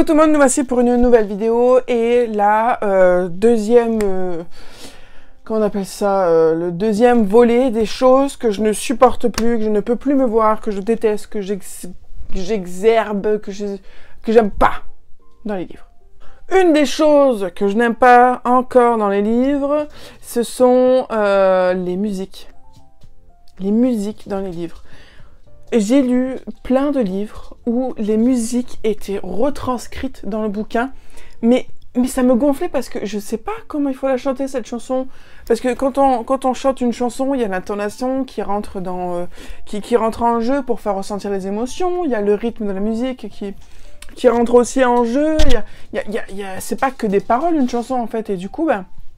Coucou tout le monde, nous voici pour une nouvelle vidéo et la deuxième, comment on appelle ça, le deuxième volet des choses que je ne supporte plus, que je ne peux plus me voir, que je déteste, que j'exerbe, que j'aime pas dans les livres. Une des choses que je n'aime pas encore dans les livres, ce sont les musiques. Les musiques dans les livres. J'ai lu plein de livres où les musiques étaient retranscrites dans le bouquin, mais ça me gonflait parce que je sais pas comment il faut la chanter cette chanson. Parce que quand on chante une chanson, il y a l'intonation qui rentre qui rentre en jeu pour faire ressentir les émotions, il y a le rythme de la musique qui rentre aussi en jeu, c'est pas que des paroles une chanson en fait, et du coup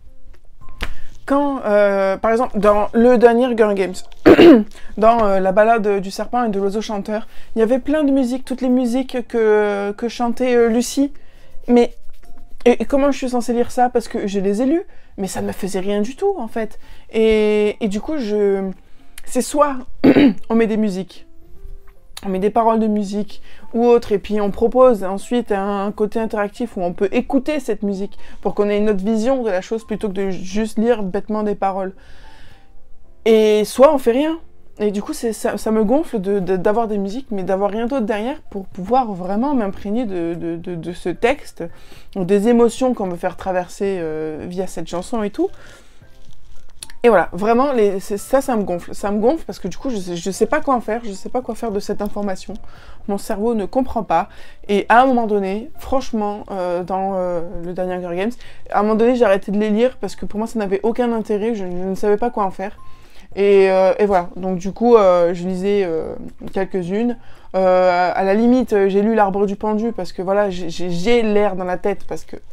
quand, par exemple, dans le dernier Hunger Games, dans la balade du serpent et de l'oiseau chanteur, il y avait plein de musiques, toutes les musiques que chantait Lucie. Mais et comment je suis censée lire ça? Parce que je les ai lues, mais ça ne me faisait rien du tout, en fait. Et du coup, c'est soit on met des musiques, on met des paroles de musique ou autre, et puis on propose ensuite un côté interactif où on peut écouter cette musique pour qu'on ait une autre vision de la chose plutôt que de juste lire bêtement des paroles. Et soit on fait rien. Et du coup, ça me gonfle d'avoir des musiques, mais d'avoir rien d'autre derrière pour pouvoir vraiment m'imprégner de ce texte, ou des émotions qu'on veut faire traverser via cette chanson et tout. Et voilà, vraiment, ça me gonfle. Ça me gonfle parce que du coup, je sais pas quoi en faire. Je sais pas quoi faire de cette information. Mon cerveau ne comprend pas. Et à un moment donné, franchement, dans le dernier Hunger Games, à un moment donné, j'ai arrêté de les lire parce que pour moi, ça n'avait aucun intérêt. Je ne savais pas quoi en faire. Et voilà, donc du coup, je lisais quelques-unes. À la limite, j'ai lu L'Arbre du Pendu parce que voilà, j'ai l'air dans la tête parce que...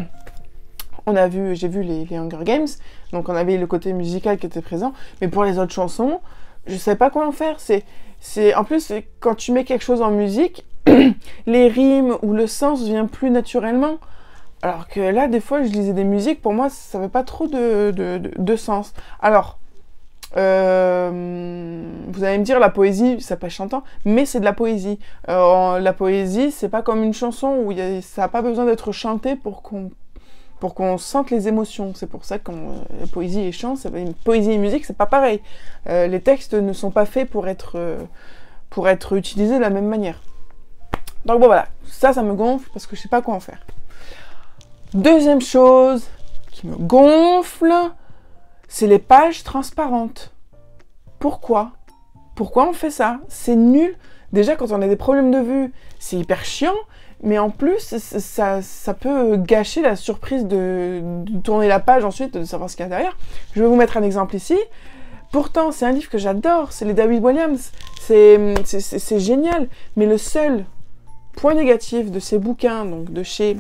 j'ai vu les Hunger Games, donc on avait le côté musical qui était présent, mais pour les autres chansons, je savais pas quoi en faire. En plus, quand tu mets quelque chose en musique, les rimes ou le sens vient plus naturellement. Alors que là, des fois, je lisais des musiques, pour moi, ça n'avait pas trop de sens. Alors, vous allez me dire, la poésie, ça pas chantant, mais c'est de la poésie. La poésie, c'est pas comme une chanson où ça n'a pas besoin d'être chanté pour qu'on sente les émotions. C'est pour ça que poésie et chant, poésie et musique, c'est pas pareil. Les textes ne sont pas faits pour être utilisés de la même manière. Donc bon voilà, ça me gonfle parce que je sais pas quoi en faire. Deuxième chose qui me gonfle, c'est les pages transparentes. Pourquoi? Pourquoi on fait ça? C'est nul. Déjà, quand on a des problèmes de vue, c'est hyper chiant. Mais en plus, ça peut gâcher la surprise de tourner la page ensuite, de savoir ce qu'il y a derrière. Je vais vous mettre un exemple ici. Pourtant, c'est un livre que j'adore, c'est les David Walliams. C'est génial. Mais le seul point négatif de ces bouquins, donc de chez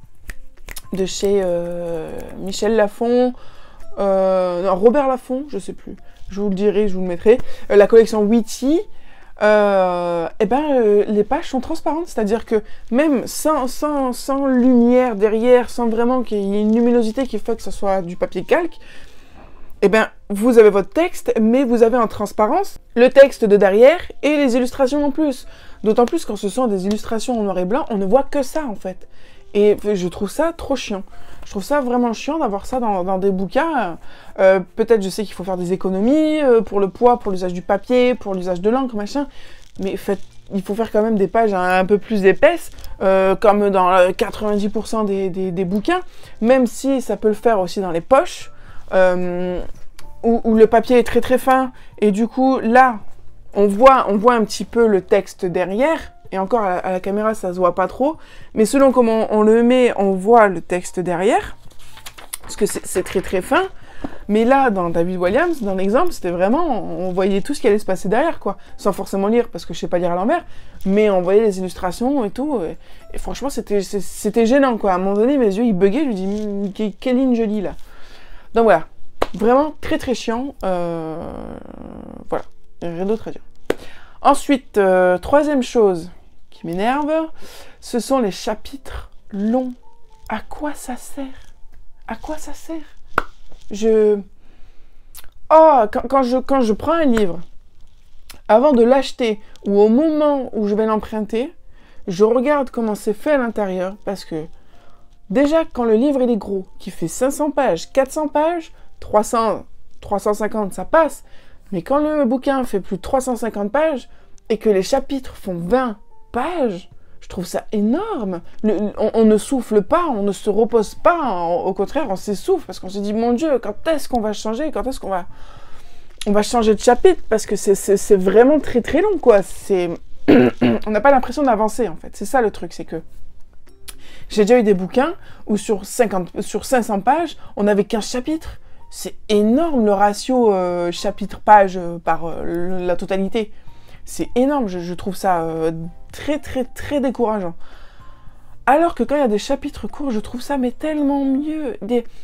Michel Lafon, non, Robert Laffont, je sais plus. Je vous le dirai, je vous le mettrai. La collection Witty. Les pages sont transparentes, c'est-à-dire que même sans lumière derrière, sans vraiment qu'il y ait une luminosité qui fait que ce soit du papier calque, vous avez votre texte, mais vous avez en transparence le texte de derrière et les illustrations en plus. D'autant plus quand ce sont des illustrations en noir et blanc, on ne voit que ça en fait. Et je trouve ça trop chiant. Je trouve ça vraiment chiant d'avoir ça dans des bouquins. Peut-être je sais qu'il faut faire des économies pour le poids, pour l'usage du papier, pour l'usage de l'encre, machin. Mais il faut faire quand même des pages un peu plus épaisses, comme dans 90% des bouquins. Même si ça peut le faire aussi dans les poches, où le papier est très très fin. Et du coup, là, on voit un petit peu le texte derrière. Et encore, à la caméra, ça se voit pas trop. Mais selon comment on le met, on voit le texte derrière. Parce que c'est très très fin. Mais là, dans David Walliams, dans l'exemple, c'était vraiment... On voyait tout ce qui allait se passer derrière, quoi. Sans forcément lire, parce que je sais pas lire à l'envers. Mais on voyait les illustrations et tout. Et franchement, c'était gênant, quoi. À un moment donné, mes yeux, ils buggaient. Je me dis, quelle ligne je lis, là. Donc voilà. Vraiment très très chiant. Voilà. Rien d'autre à dire. Ensuite, troisième chose qui m'énerve, ce sont les chapitres longs. À quoi ça sert? À quoi ça sert? Quand je prends un livre, avant de l'acheter ou au moment où je vais l'emprunter, je regarde comment c'est fait à l'intérieur, parce que déjà, quand le livre il est gros, qui fait 500 pages, 400 pages, 300, 350, ça passe. Mais quand le bouquin fait plus de 350 pages, et que les chapitres font 20 pages, je trouve ça énorme. On ne souffle pas, on ne se repose pas, au contraire, on s'essouffle, parce qu'on se dit, mon Dieu, quand est-ce qu'on va changer, quand est-ce qu'on va... On va changer de chapitre, parce que c'est vraiment très très long, quoi. On n'a pas l'impression d'avancer, en fait. C'est ça le truc, c'est que j'ai déjà eu des bouquins où sur 500 pages, on n'avait qu'un chapitre. C'est énorme le ratio chapitre-page par la totalité. C'est énorme, je trouve ça très très très décourageant. Alors que quand il y a des chapitres courts, je trouve ça mais tellement mieux.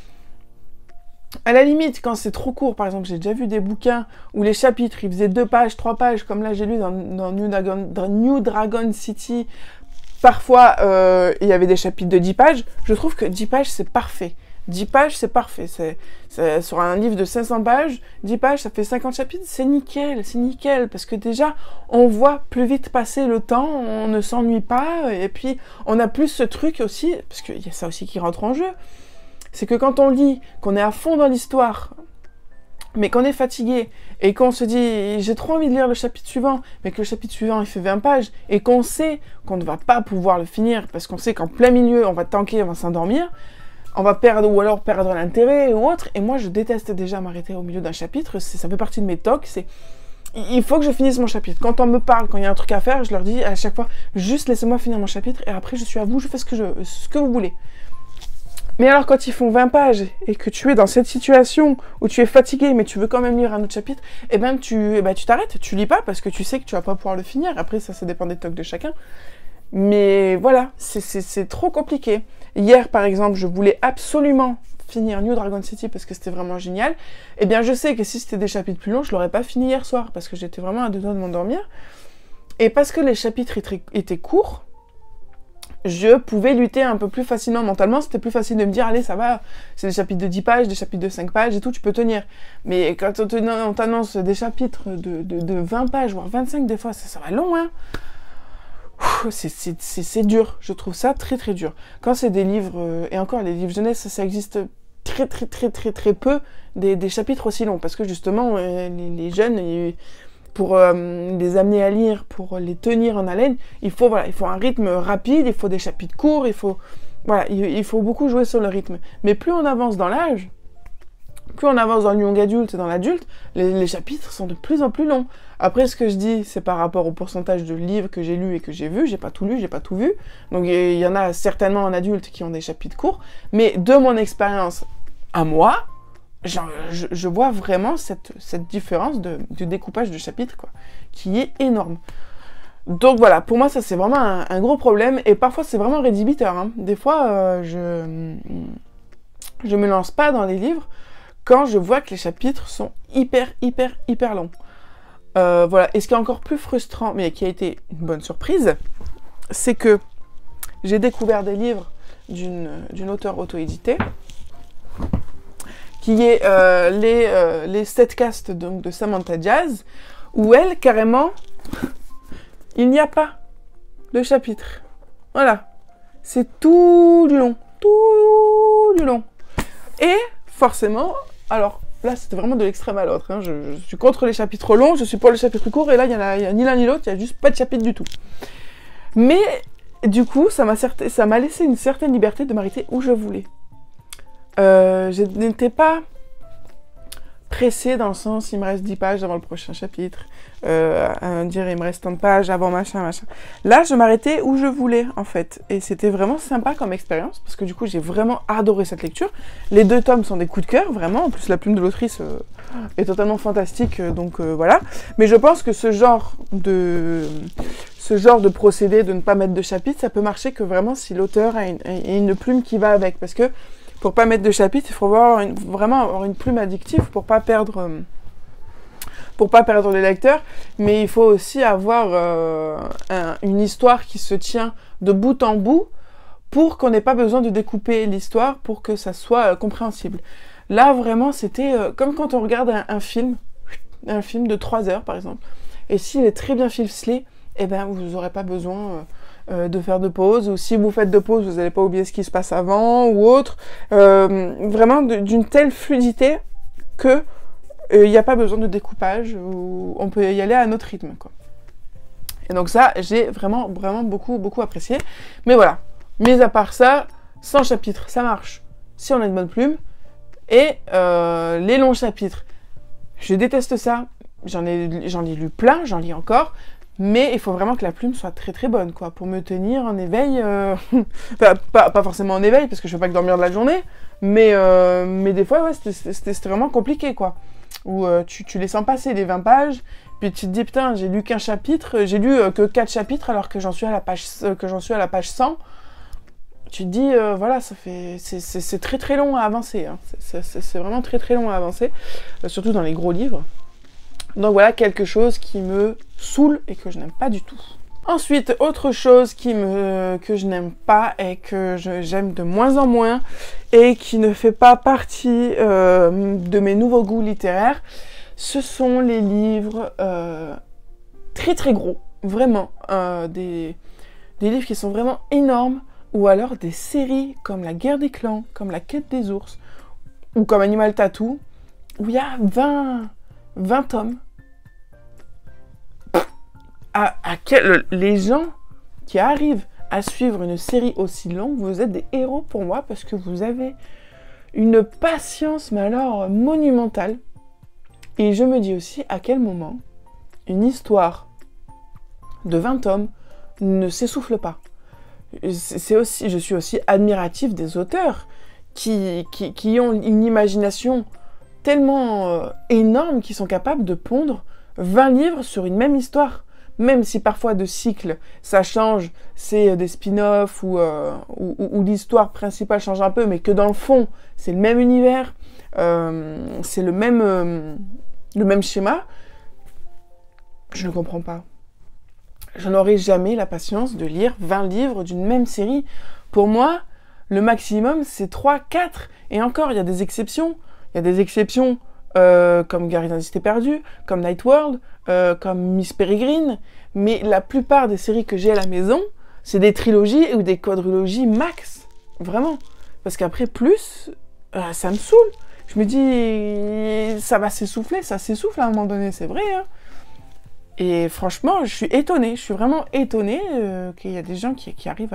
À la limite, quand c'est trop court, par exemple, j'ai déjà vu des bouquins où les chapitres, ils faisaient 2 pages, 3 pages, comme là j'ai lu dans New Dragon City. Parfois, il y avait des chapitres de 10 pages. Je trouve que 10 pages, c'est parfait. 10 pages, c'est parfait. C'est sur un livre de 500 pages, 10 pages, ça fait 50 chapitres. C'est nickel. Parce que déjà, on voit plus vite passer le temps, on ne s'ennuie pas. Et puis, on a plus ce truc aussi, parce qu'il y a ça aussi qui rentre en jeu. C'est que quand on lit, qu'on est à fond dans l'histoire, mais qu'on est fatigué, et qu'on se dit, j'ai trop envie de lire le chapitre suivant, mais que le chapitre suivant, il fait 20 pages, et qu'on sait qu'on ne va pas pouvoir le finir, parce qu'on sait qu'en plein milieu, on va tanker, on va s'endormir, on va perdre, ou alors perdre l'intérêt, ou autre, et moi, je déteste déjà m'arrêter au milieu d'un chapitre, ça fait partie de mes tocs, il faut que je finisse mon chapitre. Quand on me parle, quand il y a un truc à faire, je leur dis à chaque fois, juste laissez-moi finir mon chapitre, et après, je suis à vous, je fais ce que vous voulez. Mais alors quand ils font 20 pages et que tu es dans cette situation où tu es fatigué mais tu veux quand même lire un autre chapitre, eh ben tu t'arrêtes, tu lis pas parce que tu sais que tu vas pas pouvoir le finir. Après ça dépend des tocs de chacun. Mais voilà, c'est trop compliqué. Hier par exemple, je voulais absolument finir New Dragon City parce que c'était vraiment génial. Eh bien je sais que si c'était des chapitres plus longs, je l'aurais pas fini hier soir parce que j'étais vraiment à 2 doigts de m'endormir. Et parce que les chapitres étaient courts, je pouvais lutter un peu plus facilement mentalement, c'était plus facile de me dire, allez, ça va, c'est des chapitres de 10 pages, des chapitres de 5 pages et tout, tu peux tenir. Mais quand on t'annonce des chapitres de 20 pages, voire 25 des fois, ça va long, hein. C'est dur, je trouve ça très très dur. Quand c'est des livres, et encore les livres jeunesse, ça existe très peu, des chapitres aussi longs, parce que justement, les jeunes... pour les amener à lire, pour les tenir en haleine, il faut un rythme rapide, il faut des chapitres courts, il faut beaucoup jouer sur le rythme. Mais plus on avance dans l'âge, plus on avance dans le young adulte et dans l'adulte, les chapitres sont de plus en plus longs. Après, ce que je dis, c'est par rapport au pourcentage de livres que j'ai lus et que j'ai vus. J'ai pas tout lu, j'ai pas tout vu. Donc il y en a certainement en adulte qui ont des chapitres courts. Mais de mon expérience à moi, je vois vraiment cette différence du découpage de chapitres, quoi, qui est énorme. Donc voilà, pour moi, ça c'est vraiment un gros problème, et parfois c'est vraiment rédhibiteur, hein. Des fois, je me lance pas dans les livres quand je vois que les chapitres sont hyper longs. Voilà, et ce qui est encore plus frustrant, mais qui a été une bonne surprise, c'est que j'ai découvert des livres d'une auteure auto-éditée, qui est les setcasts donc, de Samantha Jazz, où elle, carrément, il n'y a pas de chapitre. Voilà. C'est tout du long. Et, forcément, alors, là, c'était vraiment de l'extrême à l'autre. Hein. Je suis contre les chapitres longs, je suis pour les chapitres courts, et là, il n'y a ni l'un ni l'autre, il n'y a juste pas de chapitre du tout. Mais, du coup, ça m'a laissé une certaine liberté de m'arrêter où je voulais. Je n'étais pas pressée dans le sens il me reste 10 pages avant le prochain chapitre, dire il me reste tant de pages avant machin. Là, je m'arrêtais où je voulais en fait, et c'était vraiment sympa comme expérience parce que du coup j'ai vraiment adoré cette lecture. Les 2 tomes sont des coups de cœur, vraiment. En plus la plume de l'autrice est totalement fantastique, donc voilà. Mais je pense que ce genre de procédé de ne pas mettre de chapitre, ça peut marcher que vraiment si l'auteur a une plume qui va avec, parce que pour pas mettre de chapitre, il faut vraiment avoir une plume addictive pour pas perdre les lecteurs, mais il faut aussi avoir une histoire qui se tient de bout en bout pour qu'on n'ait pas besoin de découper l'histoire pour que ça soit compréhensible. Là, vraiment, c'était comme quand on regarde un film de 3 heures, par exemple, et s'il est très bien ficelé, eh ben, vous n'aurez pas besoin de faire de pause, ou si vous faites de pause, vous n'allez pas oublier ce qui se passe avant, ou autre. Vraiment d'une telle fluidité que il n'y a pas besoin de découpage, ou on peut y aller à notre rythme, quoi. Et donc ça, j'ai vraiment beaucoup apprécié. Mais voilà, mis à part ça, 100 chapitres, ça marche si on a une bonne plume. Et les longs chapitres, je déteste ça. J'en ai lu plein, j'en lis encore. Mais il faut vraiment que la plume soit très bonne, quoi, pour me tenir en éveil. Pas forcément en éveil, parce que je ne fais pas que dormir de la journée. Mais des fois, ouais, c'était vraiment compliqué, quoi. Où tu les sens passer les 20 pages, puis tu te dis, putain, j'ai lu qu'un chapitre, j'ai lu que 4 chapitres, alors que j'en suis à la page 100. Tu te dis, voilà, c'est très long à avancer. Hein. C'est vraiment très long à avancer, surtout dans les gros livres. Donc voilà, quelque chose qui me saoule et que je n'aime pas du tout. Ensuite, autre chose que je n'aime pas et que j'aime de moins en moins et qui ne fait pas partie de mes nouveaux goûts littéraires, ce sont les livres très gros, vraiment, des livres qui sont vraiment énormes, ou alors des séries comme La Guerre des Clans, comme La Quête des Ours, ou comme Animal Tattoo, où il y a 20 tomes. Les gens qui arrivent à suivre une série aussi longue, vous êtes des héros pour moi, parce que vous avez une patience, mais alors monumentale. Et je me dis aussi à quel moment une histoire de 20 tomes ne s'essouffle pas. Je suis aussi admiratif des auteurs qui ont une imagination tellement énorme qu'ils sont capables de pondre 20 livres sur une même histoire. Même si parfois de cycle ça change, c'est des spin-offs ou l'histoire principale change un peu, mais que dans le fond c'est le même univers, c'est le même schéma, je ne comprends pas. Je n'aurai jamais la patience de lire 20 livres d'une même série. Pour moi, le maximum c'est 3, 4, et encore il y a des exceptions. Il y a des exceptions comme Gardien des Cités Perdues, comme Night World, comme Miss Peregrine, mais la plupart des séries que j'ai à la maison, c'est des trilogies ou des quadrilogies max, vraiment. Parce qu'après, plus, ça me saoule. Je me dis, ça va s'essouffler, ça s'essouffle à un moment donné, c'est vrai. Hein. Et franchement, je suis vraiment étonnée qu'il y a des gens qui arrivent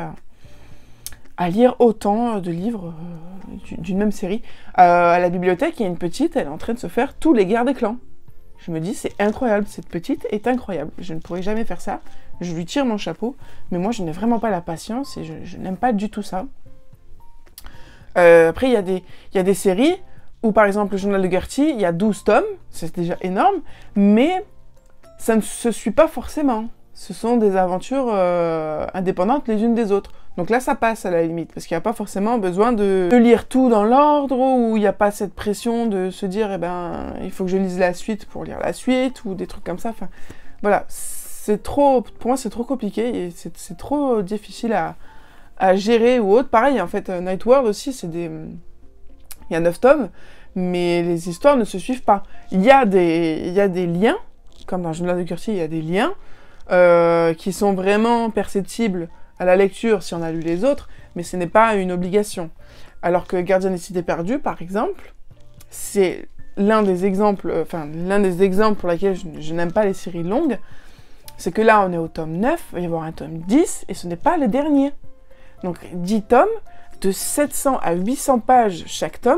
à lire autant de livres d'une même série. À la bibliothèque, il y a une petite, elle est en train de se faire tous les Guerres des Clans. Je me dis, c'est incroyable, cette petite est incroyable. Je ne pourrais jamais faire ça, je lui tire mon chapeau, mais moi je n'ai vraiment pas la patience et je n'aime pas du tout ça. Après, il y a des séries où, par exemple, le Journal de Gertie, il y a 12 tomes, c'est déjà énorme, mais ça ne se suit pas forcément. Ce sont des aventures indépendantes les unes des autres. Donc là, ça passe à la limite, parce qu'il n'y a pas forcément besoin de lire tout dans l'ordre, ou il n'y a pas cette pression de se dire, eh ben, il faut que je lise la suite pour lire la suite, ou des trucs comme ça. Enfin, voilà, pour moi, c'est trop compliqué, et c'est trop difficile à gérer ou autre. Pareil, en fait, Night World aussi, il y a 9 tomes, mais les histoires ne se suivent pas. Il y a des liens, comme dans le Journal de Gertie, il y a des liens qui sont vraiment perceptibles à la lecture si on a lu les autres, mais ce n'est pas une obligation. Alors que Gardien des Cités Perdues, par exemple, c'est l'un des exemples pour lesquels je n'aime pas les séries longues, c'est que là, on est au tome 9, il va y avoir un tome 10, et ce n'est pas le dernier. Donc 10 tomes, de 700 à 800 pages chaque tome,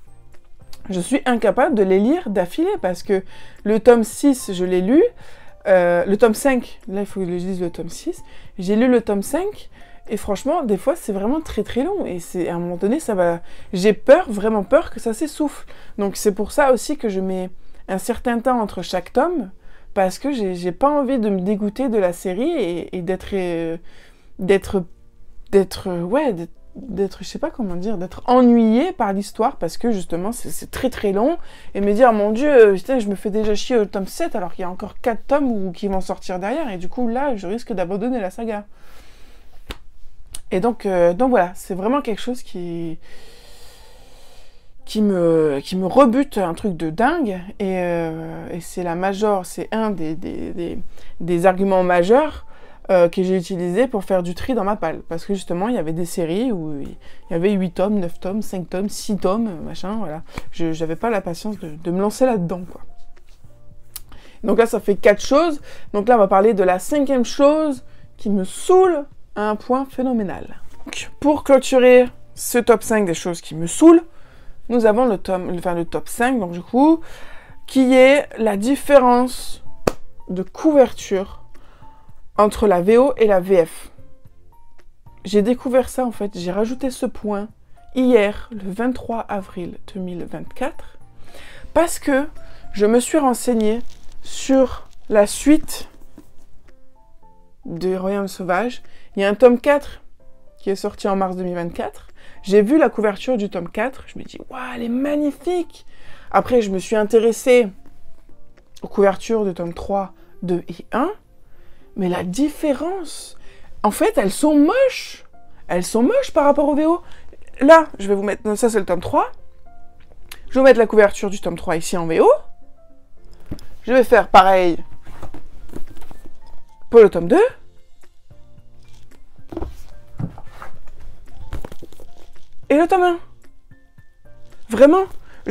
je suis incapable de les lire d'affilée, parce que le tome 6, je l'ai lu, le tome 5, là il faut que je lise le tome 6, j'ai lu le tome 5, et franchement, des fois c'est vraiment très long, et à un moment donné, j'ai vraiment peur que ça s'essouffle. Donc c'est pour ça aussi que je mets un certain temps entre chaque tome, parce que j'ai pas envie de me dégoûter de la série, et d'être, je sais pas comment dire, d'être ennuyée par l'histoire, parce que justement c'est très long, et me dire, mon Dieu, putain, je me fais déjà chier au tome 7 alors qu'il y a encore 4 tomes qui vont sortir derrière, et du coup là je risque d'abandonner la saga. Et donc voilà, c'est vraiment quelque chose qui me rebute, un truc de dingue, et c'est c'est un des arguments majeurs que j'ai utilisé pour faire du tri dans ma palle. Parce que justement, il y avait des séries où il y avait 8 tomes, 9 tomes, 5 tomes, 6 tomes, machin, voilà. Je n'avais pas la patience de me lancer là-dedans, quoi. Donc là, ça fait 4 choses. Donc là, on va parler de la 5e chose qui me saoule à un point phénoménal. Donc, pour clôturer ce top 5 des choses qui me saoulent, nous avons le top 5, donc du coup, qui est la différence de couverture entre la VO et la VF. J'ai découvert ça, en fait, j'ai rajouté ce point hier, le 23 avril 2024, parce que je me suis renseignée sur la suite de Royaume Sauvage. Il y a un tome 4 qui est sorti en mars 2024. J'ai vu la couverture du tome 4, je me dis « Waouh, elle est magnifique !» Après, je me suis intéressée aux couvertures de tome 3, 2 et 1, mais la différence, en fait, elles sont moches. Elles sont moches par rapport au VO. Là, je vais vous mettre, ça c'est le tome 3. Je vais vous mettre la couverture du tome 3 ici en VO. Je vais faire pareil pour le tome 2. Et le tome 1. Vraiment,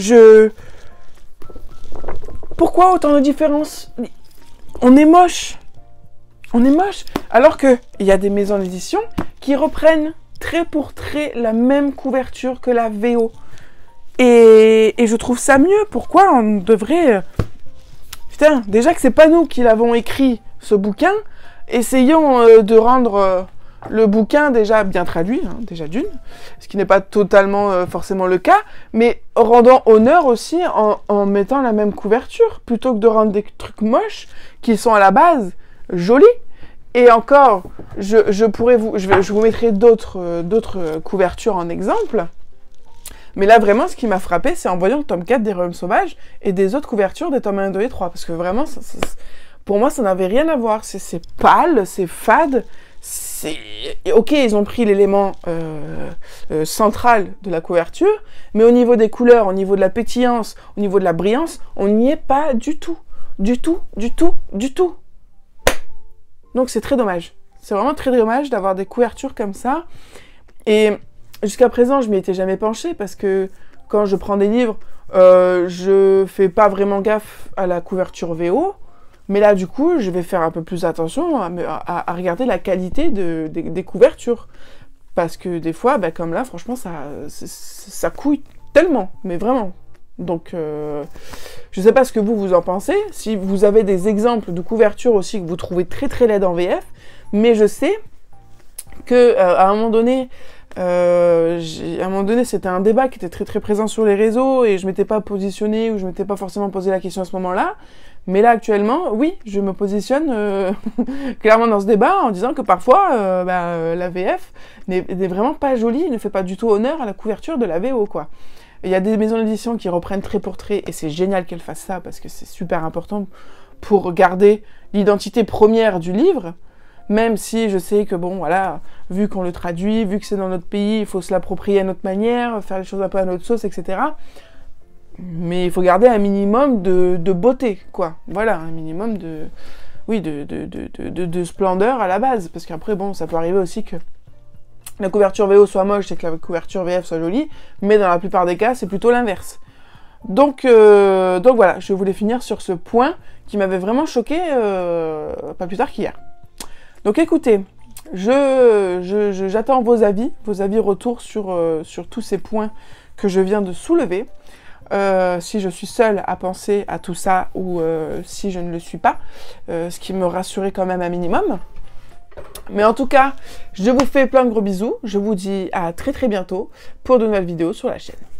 pourquoi autant de différence? On est moche. On est moche. Alors qu'il y a des maisons d'édition qui reprennent trait pour trait la même couverture que la VO. Et je trouve ça mieux. Pourquoi on devrait... Putain, déjà que c'est pas nous qui l'avons écrit, ce bouquin, essayons de rendre le bouquin déjà bien traduit, hein, déjà d'une, ce qui n'est pas totalement forcément le cas, mais rendant honneur aussi en mettant la même couverture, plutôt que de rendre des trucs moches qui sont à la base jolis. Et encore, je vous mettrai d'autres couvertures en exemple. Mais là, vraiment, ce qui m'a frappé, c'est en voyant le tome 4 des Royaumes Sauvages et des autres couvertures des tomes 1, 2 et 3. Parce que vraiment, pour moi, ça n'avait rien à voir. C'est pâle, c'est fade. Ok, ils ont pris l'élément central de la couverture, mais au niveau des couleurs, au niveau de la pétillance, au niveau de la brillance, on n'y est pas du tout. Du tout, du tout, du tout. Donc c'est très dommage. C'est vraiment très dommage d'avoir des couvertures comme ça. Et jusqu'à présent, je m'y étais jamais penchée parce que quand je prends des livres, je fais pas vraiment gaffe à la couverture VO. Mais là, du coup, je vais faire un peu plus attention à regarder la qualité des couvertures. Parce que des fois, bah, comme là, franchement, ça couille tellement. Mais vraiment. Donc, je sais pas ce que vous en pensez. Si vous avez des exemples de couvertures aussi que vous trouvez très très laides en VF. Mais je sais que à un moment donné... c'était un débat qui était très très présent sur les réseaux et je m'étais pas positionnée ou je m'étais pas forcément posé la question à ce moment-là. Mais là, actuellement, oui, je me positionne clairement dans ce débat en disant que parfois, la VF n'est vraiment pas jolie, ne fait pas du tout honneur à la couverture de la VO, quoi. Il y a des maisons d'édition qui reprennent trait pour trait et c'est génial qu'elles fassent ça parce que c'est super important pour garder l'identité première du livre. Même si je sais que, bon, voilà, vu qu'on le traduit, vu que c'est dans notre pays, il faut se l'approprier à notre manière, faire les choses un peu à notre sauce, etc. Mais il faut garder un minimum de beauté, quoi. Voilà, un minimum de splendeur à la base. Parce qu'après, bon, ça peut arriver aussi que la couverture VO soit moche et que la couverture VF soit jolie, mais dans la plupart des cas, c'est plutôt l'inverse. Donc voilà, je voulais finir sur ce point qui m'avait vraiment choqué, pas plus tard qu'hier. Donc écoutez, j'attends vos avis retour sur tous ces points que je viens de soulever. Si je suis seule à penser à tout ça ou si je ne le suis pas, ce qui me rassurait quand même un minimum. Mais en tout cas, je vous fais plein de gros bisous. Je vous dis à très très bientôt pour de nouvelles vidéos sur la chaîne.